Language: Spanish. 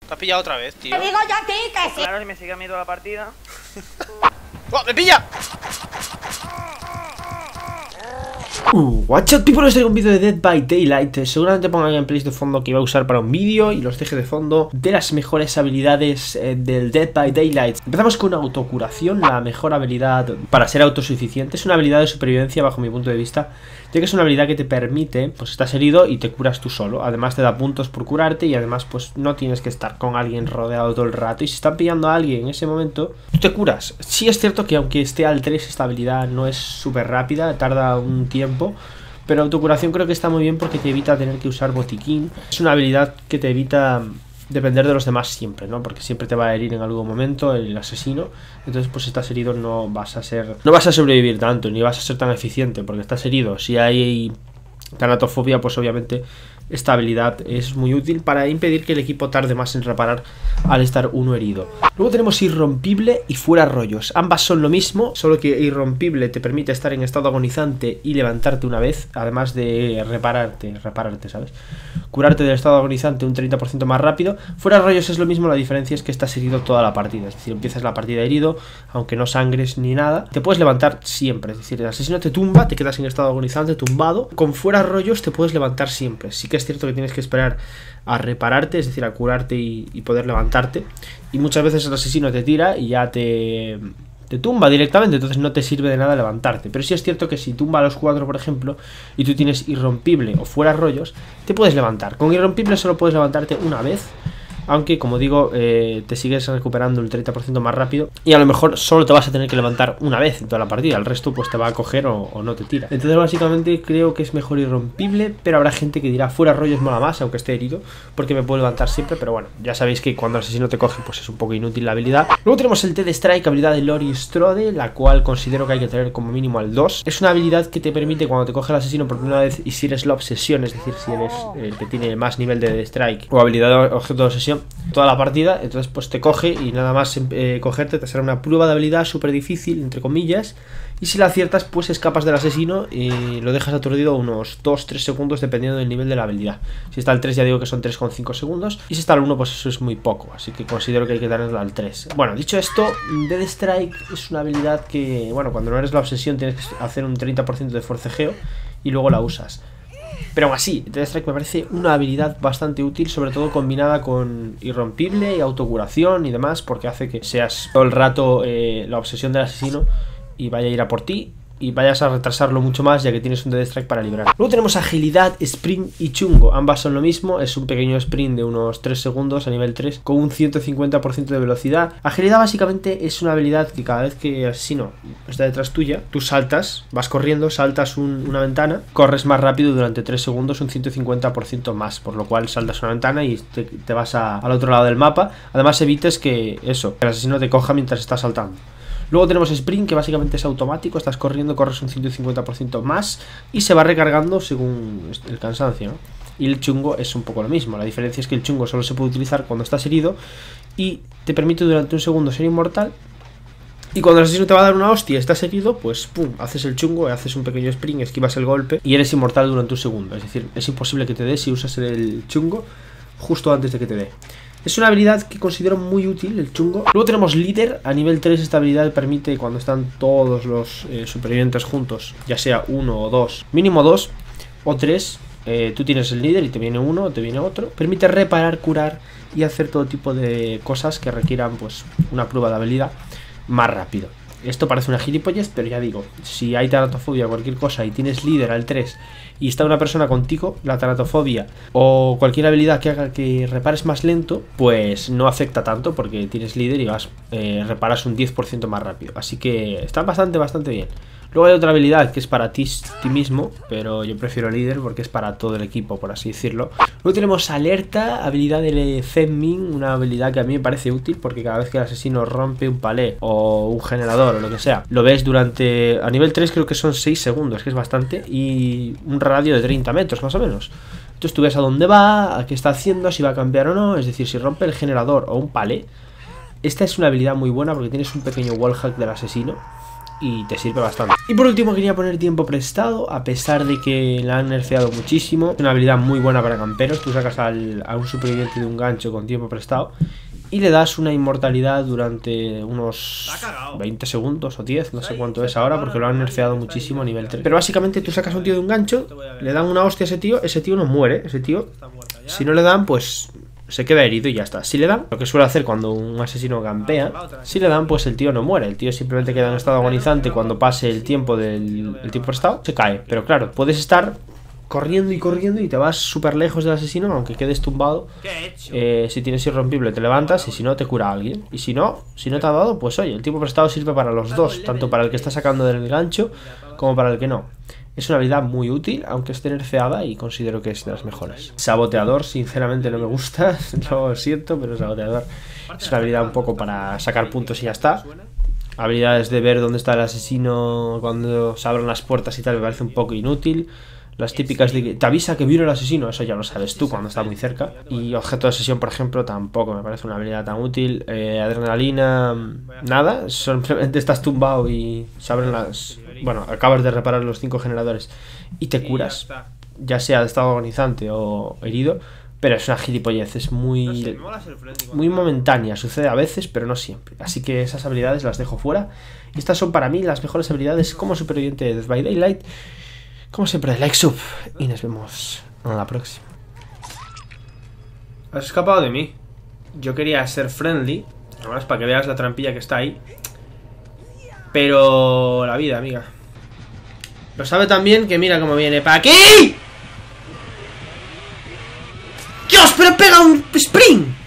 Te has pillado otra vez, tío. Te digo yo a ti que sí. Claro, si me sigue a mí toda la partida. ¡Oh, me pilla! Watch out people, os traigo un vídeo de Dead by Daylight. Seguramente pongan gameplays de fondo que iba a usar para un vídeo y los deje de fondo de las mejores habilidades del Dead by Daylight. Empezamos con autocuración, la mejor habilidad para ser autosuficiente. Es una habilidad de supervivencia bajo mi punto de vista, ya que es una habilidad que te permite, pues estás herido y te curas tú solo. Además te da puntos por curarte y además pues no tienes que estar con alguien rodeado todo el rato. Y si están pillando a alguien en ese momento, tú te curas. Sí es cierto que aunque esté al 3 esta habilidad no es súper rápida, tarda un tiempo, pero autocuración creo que está muy bien porque te evita tener que usar botiquín. Es una habilidad que te evita depender de los demás siempre, ¿no? Porque siempre te va a herir en algún momento el asesino. Entonces pues si estás herido no vas a sobrevivir tanto, ni vas a ser tan eficiente porque estás herido. Si hay tanatofobia, pues obviamente esta habilidad es muy útil para impedir que el equipo tarde más en reparar al estar uno herido. Luego tenemos irrompible y fuera rollos. Ambas son lo mismo, solo que irrompible te permite estar en estado agonizante y levantarte una vez, además de repararte, ¿sabes? Curarte del estado agonizante un 30% más rápido. Fuera rollos es lo mismo, la diferencia es que estás herido toda la partida. Es decir, empiezas la partida herido, aunque no sangres ni nada, te puedes levantar siempre. Es decir, el asesino te tumba, te quedas en estado agonizante, tumbado. Con fuera rollos te puedes levantar siempre. Sí que es cierto que tienes que esperar a repararte, es decir, a curarte y poder levantarte. Y muchas veces el asesino te tira y ya te tumba directamente, entonces no te sirve de nada levantarte. Pero sí es cierto que si tumba a los 4, por ejemplo, y tú tienes irrompible o fuera rollos, te puedes levantar. Con irrompible solo puedes levantarte una vez, aunque como digo, te sigues recuperando el 30% más rápido y a lo mejor solo te vas a tener que levantar una vez en toda la partida. El resto pues te va a coger o no te tira. Entonces básicamente creo que es mejor irrompible, pero habrá gente que dirá fuera rollos mola más, aunque esté herido, porque me puedo levantar siempre. Pero bueno, ya sabéis que cuando el asesino te coge pues es un poco inútil la habilidad. Luego tenemos el Dead Strike, habilidad de Laurie Strode, la cual considero que hay que tener como mínimo al 2. Es una habilidad que te permite cuando te coge el asesino por primera vez y si eres la obsesión, es decir, si eres el que tiene más nivel de Dead Strike o habilidad de objeto de obsesión toda la partida, entonces pues te coge y nada más cogerte te será una prueba de habilidad súper difícil, entre comillas, y si la aciertas pues escapas del asesino y lo dejas aturdido unos 2-3 segundos dependiendo del nivel de la habilidad. Si está al 3 ya digo que son 3,5 segundos y si está al 1 pues eso es muy poco, así que considero que hay que darle al 3. Bueno, dicho esto, Dead Strike es una habilidad que, bueno, cuando no eres la obsesión tienes que hacer un 30% de forcejeo y luego la usas. Pero aún así, Dead Strike me parece una habilidad bastante útil, sobre todo combinada con irrompible y autocuración y demás, porque hace que seas todo el rato la obsesión del asesino y vaya a ir a por ti y vayas a retrasarlo mucho más ya que tienes un Dead Strike para librar. Luego tenemos agilidad, sprint y chungo. Ambas son lo mismo, es un pequeño sprint de unos 3 segundos a nivel 3 con un 150% de velocidad. Agilidad básicamente es una habilidad que cada vez que el asesino está detrás tuya, tú saltas, vas corriendo, saltas una ventana, corres más rápido durante 3 segundos, un 150% más, por lo cual saltas una ventana y te vas al otro lado del mapa. Además evites que el asesino te coja mientras estás saltando. Luego tenemos sprint, que básicamente es automático, estás corriendo, corres un 150% más y se va recargando según el cansancio, ¿no? Y el chungo es un poco lo mismo, la diferencia es que el chungo solo se puede utilizar cuando estás herido y te permite durante un segundo ser inmortal. Y cuando el asesino te va a dar una hostia y estás herido, pues pum, haces el chungo, haces un pequeño sprint, esquivas el golpe y eres inmortal durante un segundo. Es decir, es imposible que te dé si usas el chungo justo antes de que te dé. Es una habilidad que considero muy útil, el chungo. Luego tenemos líder, a nivel 3 esta habilidad permite cuando están todos los supervivientes juntos, ya sea 1 o 2, mínimo 2 o 3, tú tienes el líder y te viene uno o te viene otro. Permite reparar, curar y hacer todo tipo de cosas que requieran pues una prueba de habilidad más rápido. Esto parece una gilipollez, pero ya digo, si hay tanatofobia o cualquier cosa y tienes líder al 3 y está una persona contigo, la tanatofobia o cualquier habilidad que haga que repares más lento, pues no afecta tanto porque tienes líder y reparas un 10% más rápido. Así que está bastante bien. Luego hay otra habilidad que es para ti mismo, pero yo prefiero líder porque es para todo el equipo, por así decirlo. Luego tenemos alerta, habilidad del Femming, una habilidad que a mí me parece útil porque cada vez que el asesino rompe un palé o un generador o lo que sea, lo ves durante, a nivel 3 creo que son 6 segundos, que es bastante, y un radio de 30 metros más o menos. Entonces tú ves a dónde va, a qué está haciendo, si va a cambiar o no, es decir, si rompe el generador o un palé. Esta es una habilidad muy buena porque tienes un pequeño wallhack del asesino y te sirve bastante. Y por último quería poner tiempo prestado, a pesar de que la han nerfeado muchísimo. Es una habilidad muy buena para camperos. Tú sacas a un superviviente de un gancho con tiempo prestado y le das una inmortalidad durante unos 20 segundos o 10, no sé cuánto es ahora, porque lo han nerfeado muchísimo a nivel 3. Pero básicamente tú sacas a un tío de un gancho, le dan una hostia a ese tío no muere. Ese tío, si no le dan, pues se queda herido y ya está. Si le dan, lo que suele hacer cuando un asesino campea, si le dan, pues el tío no muere. El tío simplemente queda en estado agonizante. Cuando pase el tiempo del tiempo prestado, se cae. Pero claro, puedes estar corriendo y corriendo y te vas súper lejos del asesino, aunque quedes tumbado. Si tienes irrompible te levantas, y si no te cura a alguien. Y si no te ha dado, pues oye, el tiempo prestado sirve para los dos, tanto para el que está sacando del gancho como para el que no. Es una habilidad muy útil, aunque esté nerfeada, y considero que es de las mejores. Saboteador, sinceramente no me gusta, lo siento, pero saboteador es una habilidad un poco para sacar puntos y ya está. Habilidades de ver dónde está el asesino cuando se abren las puertas y tal me parece un poco inútil. Las típicas de que te avisa que viene el asesino, eso ya lo sabes tú cuando está muy cerca. Y objeto de sesión, por ejemplo, tampoco me parece una habilidad tan útil. Adrenalina, nada, simplemente estás tumbado y se abren las... Bueno, acabas de reparar los 5 generadores y te curas, ya sea de estado agonizante o herido. Pero es una gilipollez, es muy momentánea, sucede a veces, pero no siempre. Así que esas habilidades las dejo fuera. Y estas son para mí las mejores habilidades como superviviente de Dead by Daylight. Como siempre, like, sub, y nos vemos en la próxima. Has escapado de mí. Yo quería ser friendly, además para que veas la trampilla que está ahí. Pero la vida, amiga. Lo sabe también que mira cómo viene para aquí. ¡Dios, pero pega un sprint!